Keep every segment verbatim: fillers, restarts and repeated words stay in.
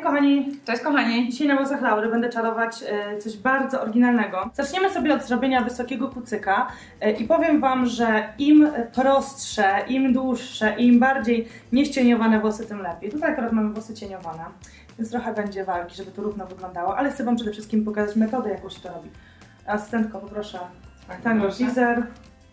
Hej kochani! Cześć kochani! Dzisiaj na włosach Laury będę czarować e, coś bardzo oryginalnego. Zaczniemy sobie od zrobienia wysokiego kucyka e, i powiem wam, że im prostsze, im dłuższe, im bardziej nieścieniowane włosy, tym lepiej. Tutaj akurat mamy włosy cieniowane, więc trochę będzie walki, żeby to równo wyglądało, ale chcę wam przede wszystkim pokazać metodę, jaką się to robi. Asystentko, poproszę Tango Teaser.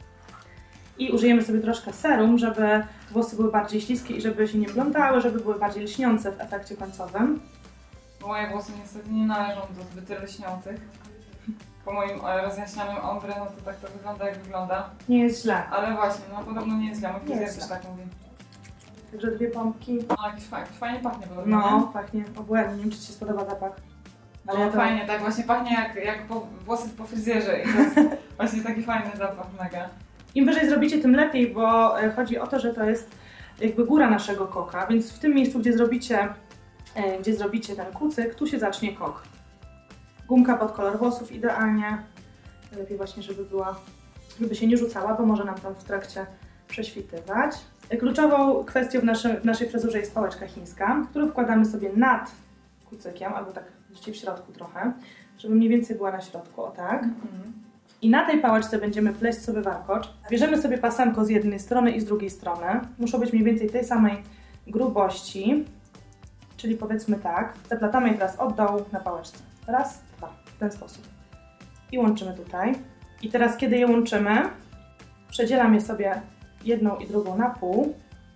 I użyjemy sobie troszkę serum, żeby włosy były bardziej śliskie i żeby się nie plątały, żeby były bardziej lśniące w efekcie końcowym. Moje włosy niestety nie należą do zbyt lśniących. Po moim rozjaśnianym ombre, no to tak to wygląda jak wygląda. Nie jest źle. Ale właśnie, no podobno nie jest źle, mój fryzjer też tak mówi. Także dwie pompki. No jakiś fajnie, fajnie pachnie podobno, No, nie? pachnie obłędnie, nie wiem, czy ci się spodoba zapach. Ale no to... fajnie, tak właśnie pachnie jak, jak po, włosy po fryzjerze i to jest właśnie taki fajny zapach, mega. Im wyżej zrobicie, tym lepiej, bo chodzi o to, że to jest jakby góra naszego koka, więc w tym miejscu, gdzie zrobicie, gdzie zrobicie ten kucyk, tu się zacznie kok. Gumka pod kolor włosów idealnie. Lepiej właśnie, żeby była, żeby się nie rzucała, bo może nam tam w trakcie prześwitywać. Kluczową kwestią w, naszy, w naszej fryzurze jest pałeczka chińska, którą wkładamy sobie nad kucykiem, albo tak w środku trochę, żeby mniej więcej była na środku, o tak. Mhm. I na tej pałeczce będziemy pleść sobie warkocz. Bierzemy sobie pasemko z jednej strony i z drugiej strony. Muszą być mniej więcej tej samej grubości, czyli powiedzmy tak. Zaplatamy je teraz od dołu na pałeczce. Raz, dwa, w ten sposób. I łączymy tutaj. I teraz kiedy je łączymy, przedzielam je sobie jedną i drugą na pół.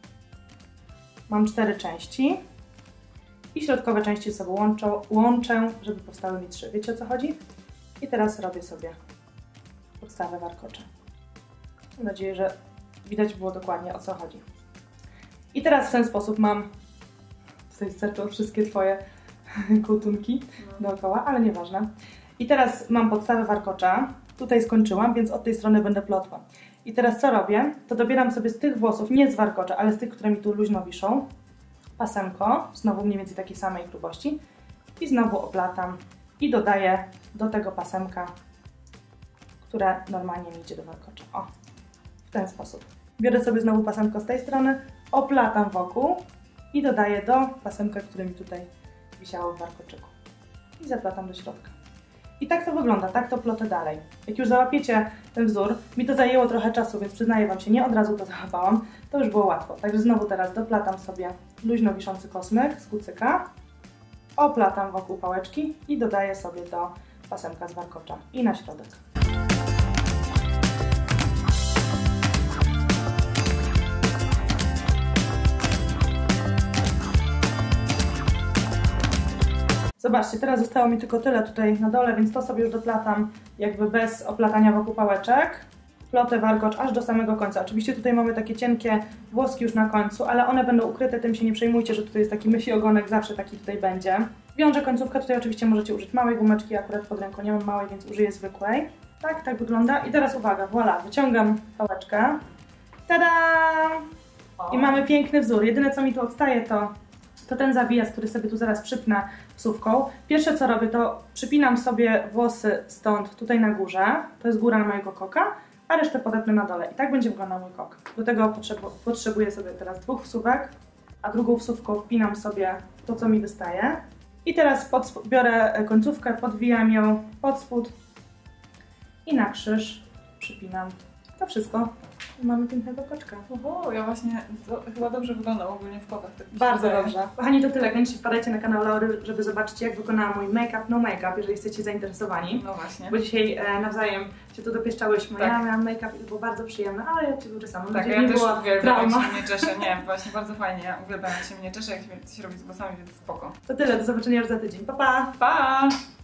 Mam cztery części. I środkowe części sobie łączą, łączę, żeby powstały mi trzy. Wiecie, o co chodzi? I teraz robię sobie podstawę warkocza. Mam nadzieję, że widać było dokładnie, o co chodzi. I teraz w ten sposób mam, tutaj starczą wszystkie twoje kołtunki no. dookoła, ale nieważne. I teraz mam podstawę warkocza, tutaj skończyłam, więc od tej strony będę plotła. I teraz co robię? To dobieram sobie z tych włosów, nie z warkocza, ale z tych, które mi tu luźno wiszą, pasemko, znowu mniej więcej takiej samej grubości i znowu oplatam i dodaję do tego pasemka, które normalnie mi idzie do warkocza. O, w ten sposób. Biorę sobie znowu pasemko z tej strony, oplatam wokół i dodaję do pasemka, które mi tutaj wisiało w warkoczyku. I zaplatam do środka. I tak to wygląda, tak to plotę dalej. Jak już załapiecie ten wzór, mi to zajęło trochę czasu, więc przyznaję wam się, nie od razu to załapałam, to już było łatwo. Także znowu teraz doplatam sobie luźno wiszący kosmyk z kucyka, oplatam wokół pałeczki i dodaję sobie do pasemka z warkocza i na środek. Zobaczcie, teraz zostało mi tylko tyle tutaj na dole, więc to sobie już doplatam jakby bez oplatania wokół pałeczek. Plotę warkocz aż do samego końca. Oczywiście tutaj mamy takie cienkie włoski już na końcu, ale one będą ukryte, tym się nie przejmujcie, że tutaj jest taki mysi ogonek, zawsze taki tutaj będzie. Wiążę końcówkę, tutaj oczywiście możecie użyć małej gumeczki, akurat pod ręką nie mam małej, więc użyję zwykłej. Tak, tak wygląda. I teraz uwaga, voilà, wyciągam pałeczkę. Tada! I mamy piękny wzór. Jedyne co mi tu odstaje to to ten zawijas, który sobie tu zaraz przypnę wsówką. Pierwsze co robię, to przypinam sobie włosy stąd, tutaj na górze, to jest góra mojego koka, a resztę podepnę na dole i tak będzie wyglądał mój kok. Do tego potrzebu potrzebuję sobie teraz dwóch wsówek, a drugą wsówką wpinam sobie to, co mi wystaje. I teraz pod, biorę końcówkę, podwijam ją pod spód i na krzyż przypinam. To wszystko. Mamy pięknego koczka. Oho, ja właśnie, to chyba dobrze wygląda ogólnie w kokach. Tak bardzo dobrze. Kochani, to tyle. Koniecznie wpadajcie na kanał Laury, żeby zobaczyć, jak wykonała mój make-up, no make-up, jeżeli jesteście zainteresowani. No właśnie. Bo dzisiaj e, nawzajem się tu dopieszczałyśmy. Tak. Ja miałam make-up i to było bardzo przyjemne, ale ja Cię uczesam. Tak, ja nie też była uwielbiam, trauma. jak się mnie czesze. Nie, właśnie bardzo fajnie. Ja uwielbiam, jak się mnie czesze, jak się coś robi z włosami, więc spoko. To tyle. Do zobaczenia już za tydzień. Pa, pa! Pa!